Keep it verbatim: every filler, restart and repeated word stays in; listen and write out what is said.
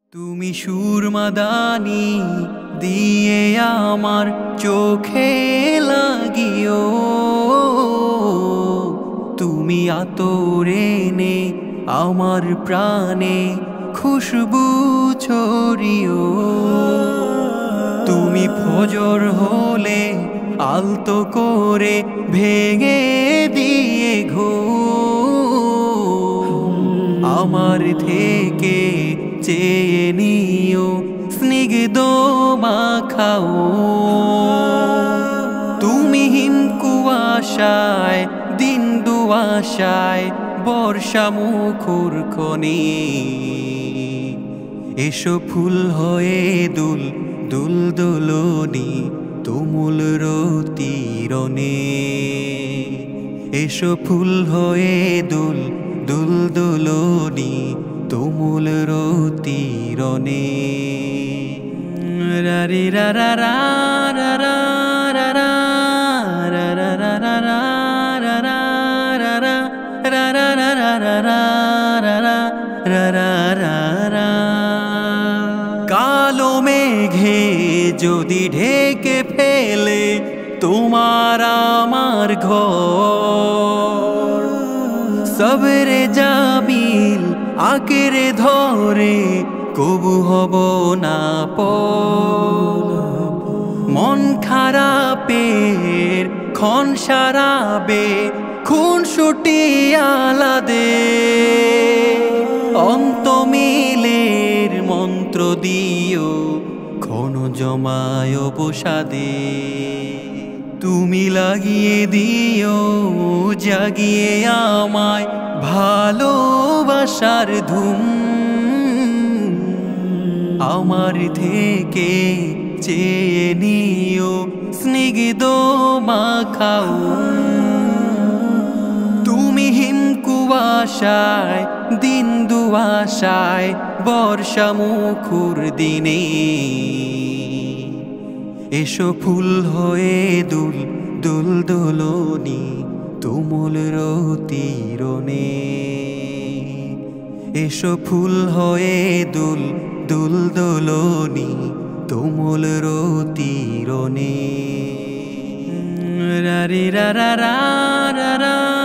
তুমি সুরমাদানি দিয়ে আমার চোখে লাগিও, তুমি আতরে নে আমার প্রাণে খুশবু ছড়িও। তুমি ফজর হলে আলতো করে ভেঙে দিয়ে ঘুম, আমার থেকে চেয়ে নিও স্নিগ্ধ মাখাও। তুমি হিম কুয়াশায় দিন দুয়াশায় বর্ষা মুখর খনি, এসো ফুল হয়ে দুল দুল দুলনি তুমুল রতিরনে। এসো ফুল হয়ে দুল দুল দুলনি তুমুল রতিরনে। রারি রা রা রা রা রা রা রা রা রা রা রা রা রা রা রা। কালো মেঘে যদি ঢেকে ফেলে তোমার আমার ঘর, সবরে জামিল আঁকড়ে ধরে কবু হব না পর। মন খারাপের ক্ষণ সারাবে খুন ছুটি আলাদে, অন্তমিলের মন্ত্র দিও ক্ষণ জমায় বসাদে। তুমি লাগিয়ে দিও জাগিয়ে আমায় ভালোবাসার ধুম, আমার থেকে চেয়ে নিও স্নিগ্ধ মাখাও। তুমি হিম কুয়াশায় দিন দুয়াশায় বর্ষা মুখর দিনে, এসো ফুল হয়ে দুল দুল দুলনি তুমুল রতিরনে। এসো ফুল হয়ে দুল দুল দুলনি তুমুল রতিরনে। রারি রা রা রা রা রা